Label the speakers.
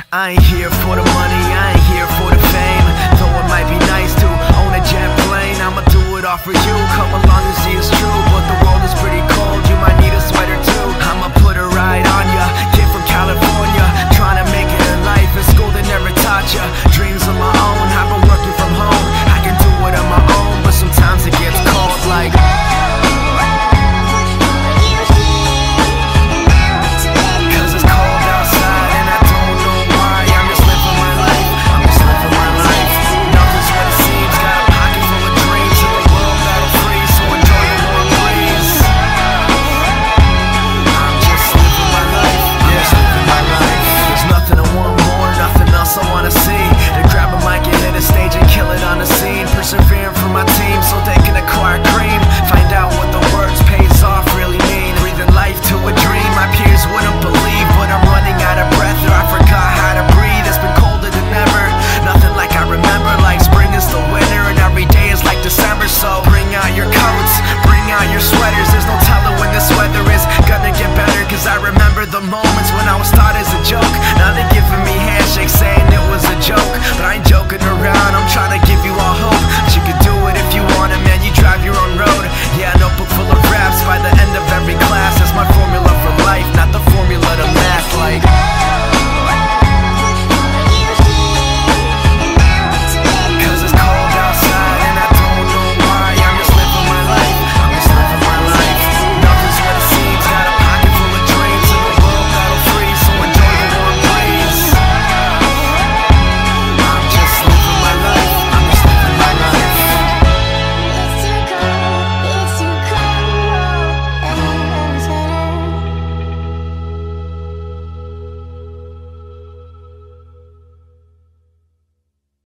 Speaker 1: I ain't here for the money, I ain't here for the fame. Though it might be nice to own a jet plane, I'ma do it all for you. Come along and see it's true.